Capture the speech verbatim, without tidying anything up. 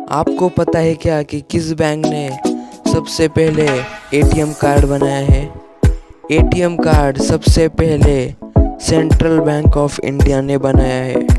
आपको पता है क्या कि किस बैंक ने सबसे पहले एटीएम कार्ड बनाया है? एटीएम कार्ड सबसे पहले सेंट्रल बैंक ऑफ इंडिया ने बनाया है।